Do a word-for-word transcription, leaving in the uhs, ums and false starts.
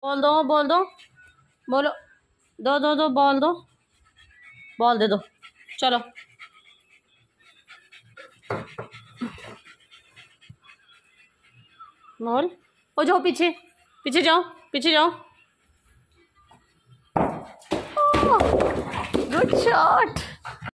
Ball दो, ball दो, बोलो, दो दो दो बॉल दो, बॉल दे दो, चलो। बॉल, ओ जाओ पीछे, पीछे जाओ, पीछे जाओ। Good shot.